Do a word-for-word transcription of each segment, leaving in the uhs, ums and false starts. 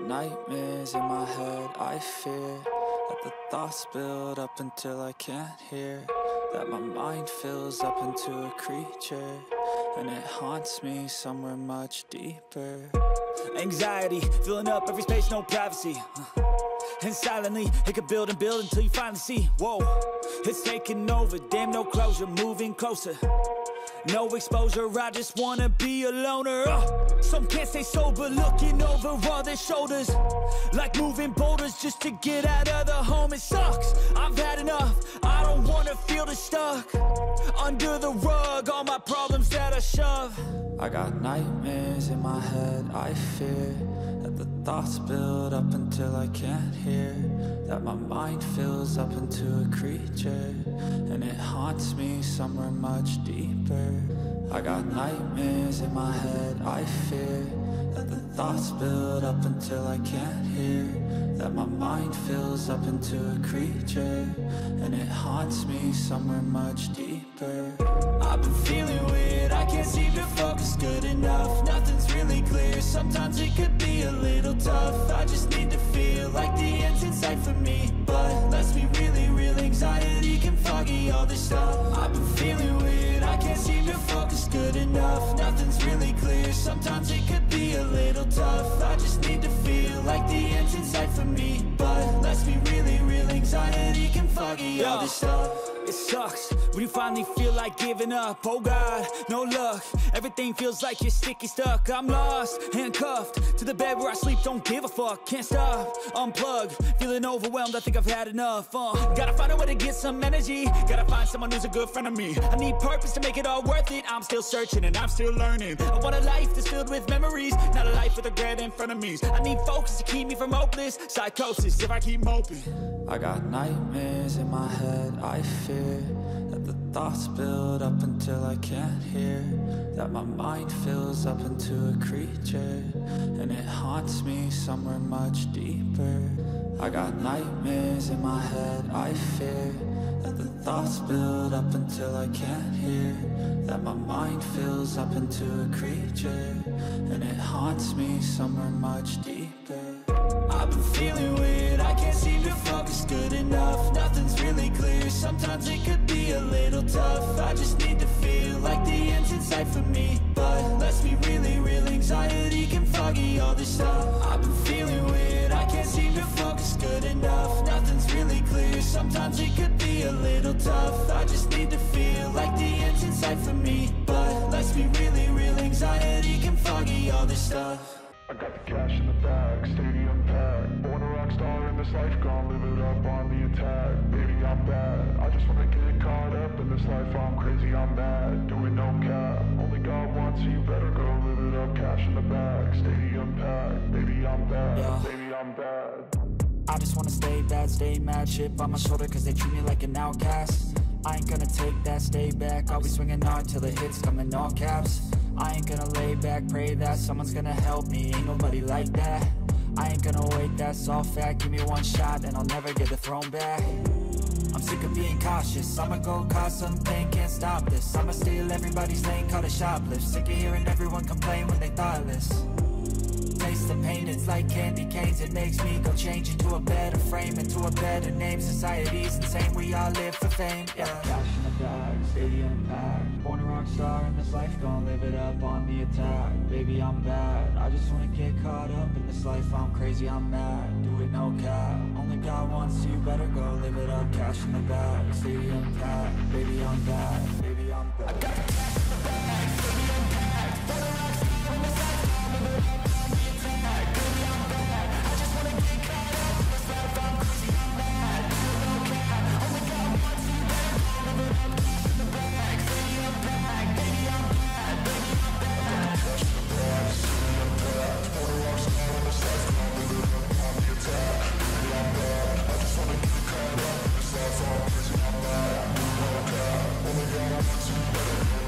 nightmares in my head, I fear that the thoughts build up until I can't hear, that my mind fills up into a creature, and it haunts me somewhere much deeper. Anxiety, filling up every space, no privacy. And silently, it could build and build until you finally see, whoa, it's taking over, damn, no closure, moving closer. No exposure, I just wanna be a loner. uh, Some can't stay sober, looking over all their shoulders, like moving boulders just to get out of the home. It sucks, I've had enough, I don't wanna feel the stuck under the rug, all my problems that I shove. I got nightmares in my head, I fear that the thoughts build up until I can't hear, that my mind fills up into a creature, and it haunts me somewhere much deeper. I got nightmares in my head, I fear that the thoughts build up until I can't hear, that my mind fills up into a creature, and it haunts me somewhere much deeper. I've been feeling weird, I can't seem to focus good enough, nothing's really clear, sometimes it could be a little tough. I just need to feel like the end's in sight for me, but let's be really real, anxiety can foggy all this stuff. I've been feeling weird, I can't seem to focus good enough, nothing's really clear, sometimes it could be a little tough. I just need to feel like the end's in sight for me, but let's be really real, anxiety can foggy all this stuff. It sucks when you finally feel like giving up. Oh God, no luck, everything feels like you're sticky stuck. I'm lost, handcuffed to the bed where I sleep, don't give a fuck. Can't stop, unplug, feeling overwhelmed, I think I've had enough. uh, Gotta find a way to get some energy, gotta find someone who's a good friend of me. I need purpose to make it all worth it, I'm still searching and I'm still learning. I want a life that's filled with memories, not a life with regret in front of me. I need focus to keep me from hopeless psychosis if I keep moping. I got nightmares in my head, I fear that the thoughts build up until I can't hear, that my mind fills up into a creature, and it haunts me somewhere much deeper. I got nightmares in my head, I fear that the thoughts build up until I can't hear, that my mind fills up into a creature, and it haunts me somewhere much deeper. I've been feeling weird, I can't seem to focus good enough, nothing's really clear, sometimes it could be a little tough. I just need to feel like the end's in sight for me, but let's be really real, anxiety can foggy all this stuff. I've been feeling weird, I can't seem to focus good enough, nothing's really clear, sometimes it could be a little tough. I just need to feel like the end's in sight for me, but let's be really real, anxiety can foggy all this stuff. I got the cash in the bag, stadium packed. Born a rock star in this life, gonna live it up on the attack. Baby, I'm bad, I just wanna get caught up in this life. I'm crazy, I'm mad, doing no cap. Only God wants you, better go live it up. Cash in the bag, stadium packed. Baby, I'm bad, yeah. Baby, I'm bad. I just wanna stay bad, stay mad, chip on my shoulder cause they treat me like an outcast. I ain't gonna take that, stay back, I'll be swinging hard till the hits come in all caps. I ain't gonna lay back, pray that someone's gonna help me, ain't nobody like that. I ain't gonna wait, that's all fact, give me one shot and I'll never get the throne back. I'm sick of being cautious, I'ma go cause some pain, can't stop this. I'ma steal everybody's lane, call it shoplift. Sick of hearing everyone complain when they thoughtless. Taste the pain, it's like candy canes, it makes me go change into a better frame, into a better name. Society's insane, we all live for fame, yeah. Cash in the bag, stadium packed. Born a rock star in this life, gonna live it up on the attack. Baby, I'm bad, I just wanna get caught up in this life. I'm crazy, I'm mad, do it no cap. Only God wants you, better go live it up. Cash in the bag, stadium packed. Baby, I'm bad, baby, I'm bad. I got the cash in the bag, stadium packed. Born a rock star in this life, gonna live it up. Only God wants you better.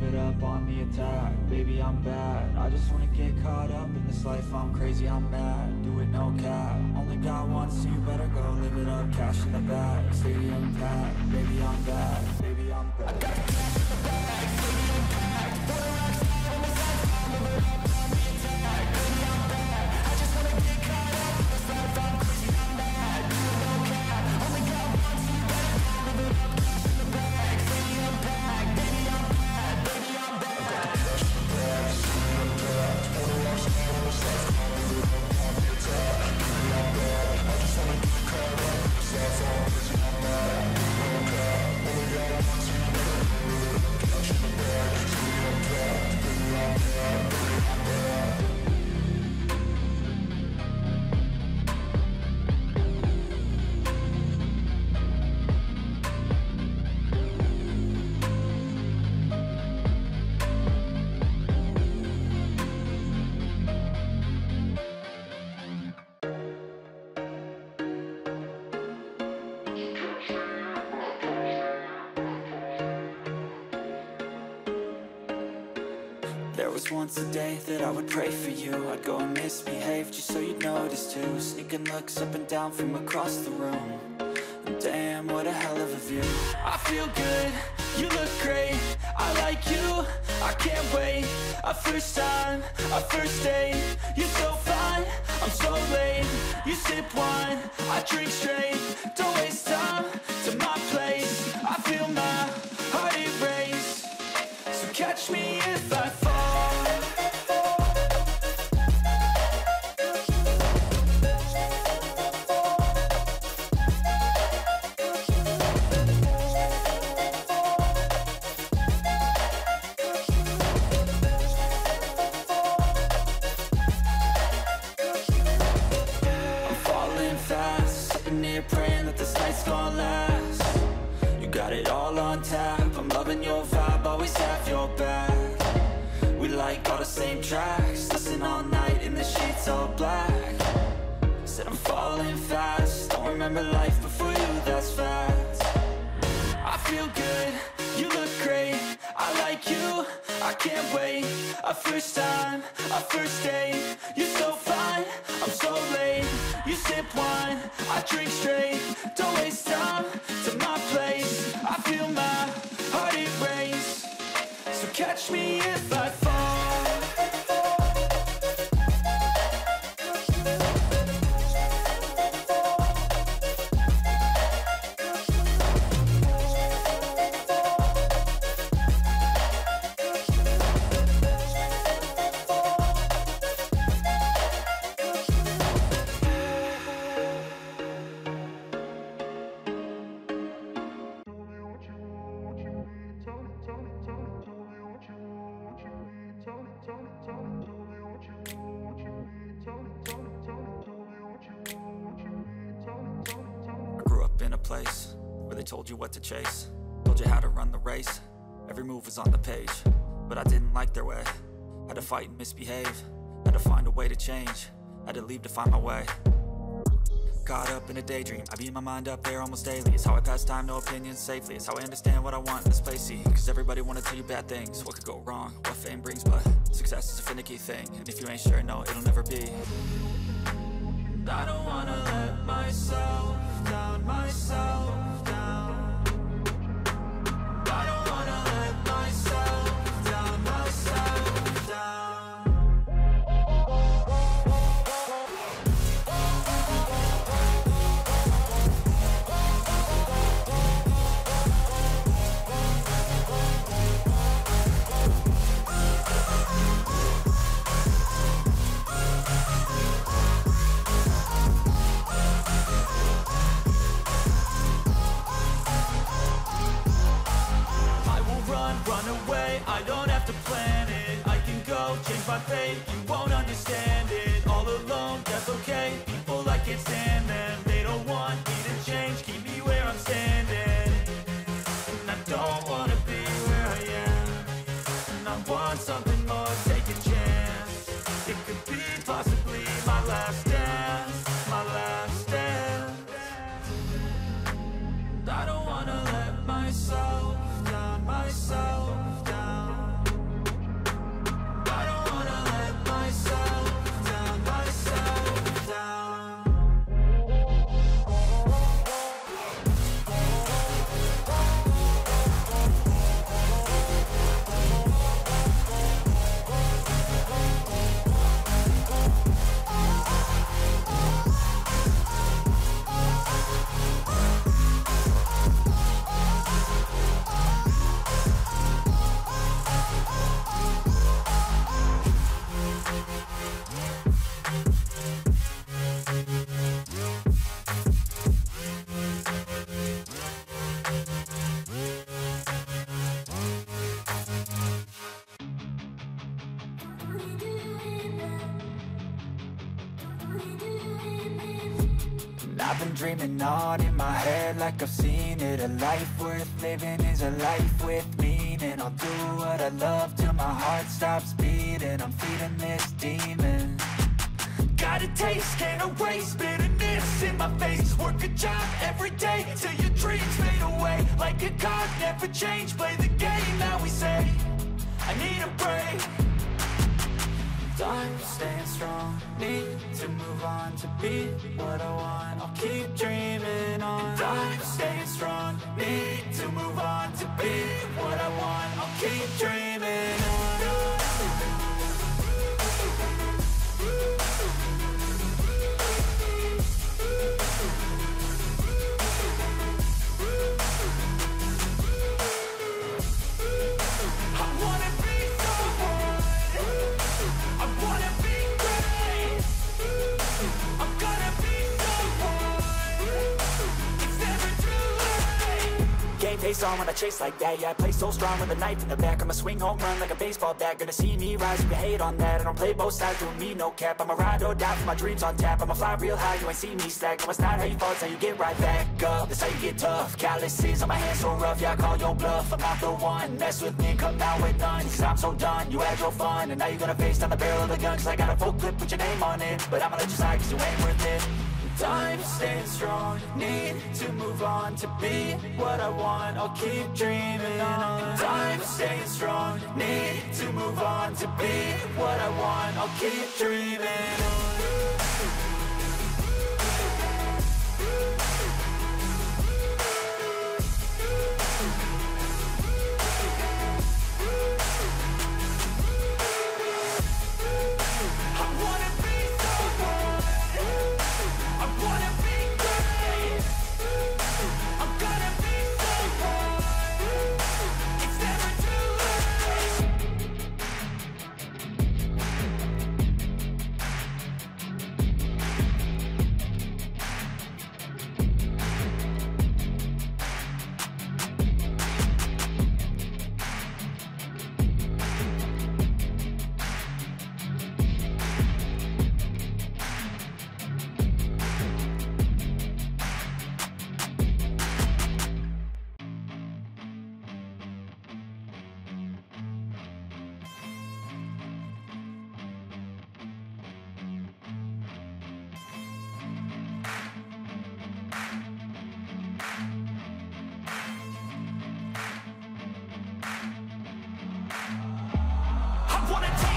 it up on the attack. Baby, I'm bad, I just wanna get caught up in this life. I'm crazy, I'm mad, do it no cap. Only got one, so you better go live it up. Cash in the bag, stadium packed. Baby, I'm bad, baby, I'm bad. I got cash in the bag, stadium packed. Wanna rock star on the side, live it up on the attack. Baby, I'm bad, I just wanna get caught up in this life. I'm crazy, I'm mad, do it no cap. Only got one, so you better go live it up. Cash in the bag, stadium packed. Baby, I'm bad, baby, I'm bad. I got cash in the bag, stadium packed. Wanna rock star on the side, live it up on the attack. Baby, I'm bad, I just wanna get caught up in this life. I'm crazy, I'm mad, do it no cap. Only got one, so you better go live it up. Cash in the bag, stadium packed. Baby, I'm bad, baby, I'm bad. There was once a day that I would pray for you. I'd go and misbehave just so you'd notice too. Sneaking looks up and down from across the room. And damn, what a hell of a view. I feel good, you look great, I like you, I can't wait. A first time, a first date, you're so fine, I'm so late. You sip wine, I drink straight. Don't waste time to my place. I feel my heart erase. So catch me if I fall. I'm falling fast, sitting here praying that this night's gonna last. You got it all on tap, I'm loving your vibe, always have your back. We like all the same tracks, listen all night in the sheets all black. Said I'm falling fast, don't remember life before you, that's facts. I feel good, you look great, I like you, I can't wait. A first time, a first date, you're so fine, I'm so late. You sip wine, I drink straight. Don't waste time to my place. I feel my heart erase. So catch me if I fall. Place where they told you what to chase, told you how to run the race. Every move was on the page, but I didn't like their way. Had to fight and misbehave, had to find a way to change, had to leave to find my way. Caught up in a daydream, I beat my mind up there almost daily. It's how I pass time, no opinions safely. It's how I understand what I want in this place, see. Cause everybody wanna tell you bad things, what could go wrong, what fame brings. But success is a finicky thing, and if you ain't sure, no, it'll never be. I don't wanna let myself down, myself down. I don't wanna let myself down, myself down. Change my fate, you won't understand it. All alone, that's okay. People, I can't stand them. They don't want me to change, keep me where I'm standing. And I don't wanna be where I am. And I want something more, take a chance. It could be possibly my last dance, my last dance. I don't wanna let myself down, myself down. I've been dreaming on in my head like I've seen it. A life worth living is a life with meaning. I'll do what I love till my heart stops beating. I'm feeding this demon. Got a taste, can't erase bitterness in my face. Work a job every day till your dreams fade away. Like a card, never change, play the game that we say. I need a break. I'm staying strong, need to move on to be what I want. I'll keep dreaming on. I'm staying strong, need to move on to be what I want. I'll keep dreaming on. Face on when I chase like that, yeah, I play so strong with a knife in the back. I'ma swing home run like a baseball bat. Gonna see me rise, you can hate on that. I don't play both sides, doing me no cap. I'ma ride or die for my dreams on tap. I'ma fly real high, you ain't see me slack. No, it's not how you fall, it's how you get right back up. That's how you get tough. Calluses on my hands so rough, yeah, I call your bluff. I'm not the one, mess with me and come out with none. Cause I'm so done, you had your fun. And now you're gonna face down the barrel of the gun. Cause I got a full clip, put your name on it. But I'ma let you slide cause you ain't worth it. I'm staying strong, need to move on to be what I want. I'll keep dreaming on. I'm staying strong, need to move on to be what I want. I'll keep dreaming on. I wanna take